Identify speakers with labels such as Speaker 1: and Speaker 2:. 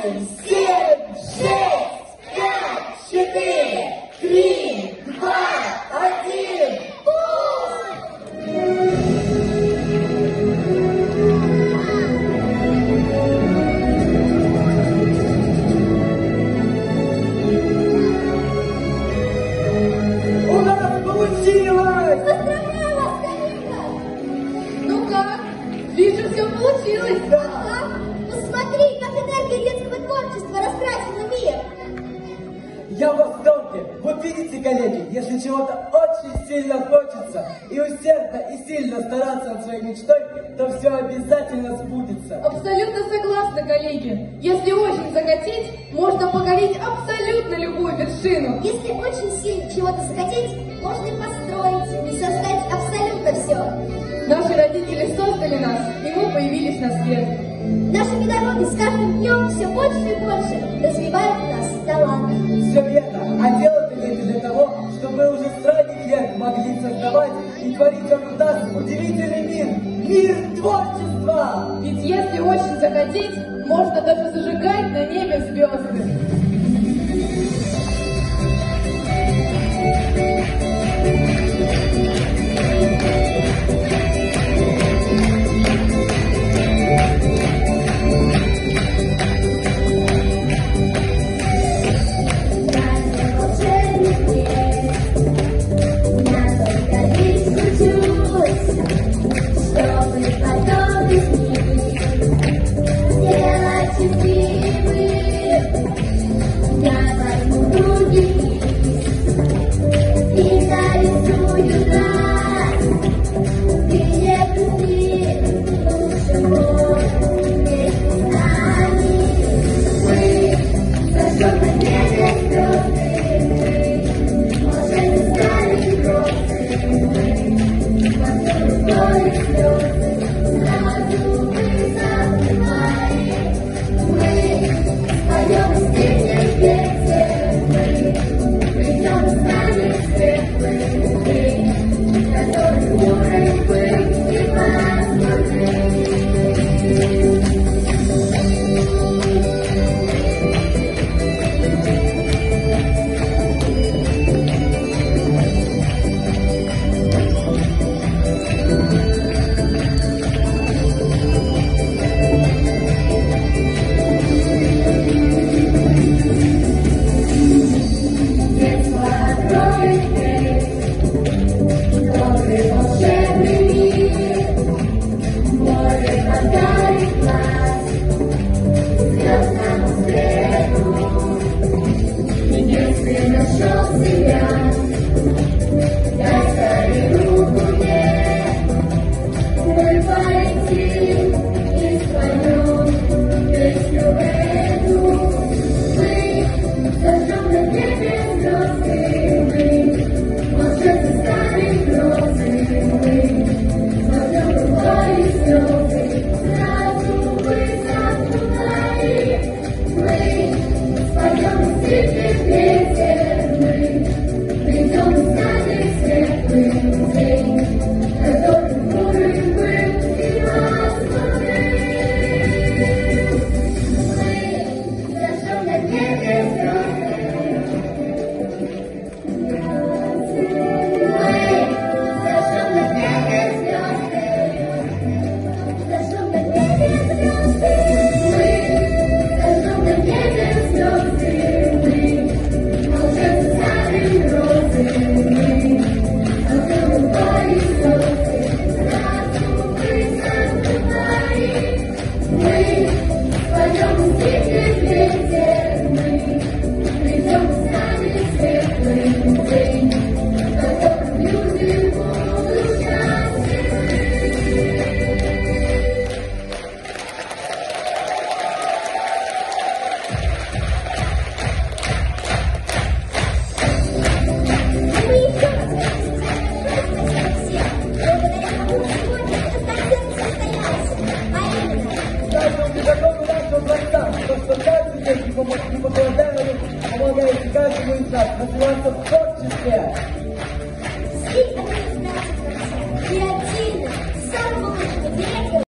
Speaker 1: 8, 7, 6, 5, 4, 3, 2, 1. У нас получилось!
Speaker 2: Поздравляю вас, коллега! Ну как? Вижу, все получилось. Ага. Посмотри, как энергия детского творчества раскрасила мир.
Speaker 1: Я в восторге! Вот видите, коллеги, если чего-то очень сильно хочется, и усердно и сильно стараться над своей мечтой, то все обязательно сбудется.
Speaker 2: Абсолютно согласна, коллеги. Если очень захотеть, можно покорить абсолютно любую вершину.
Speaker 3: Если очень сильно чего-то захотеть, можно и построить, и создать абсолютно все.
Speaker 2: Наши родители создали нас, и мы появились на свет.
Speaker 3: Наши педагоги с каждым днем все больше и больше развивают в нас талант.
Speaker 1: Все верно, а дело-то ведь для того, чтобы мы уже с ранних лет могли создавать и творить вокруг нас удивительный мир, мир творчества!
Speaker 2: Ведь если очень захотеть, можно даже зажигать на небе звезды.
Speaker 1: помогаете каждому из нас развиваться в творчестве.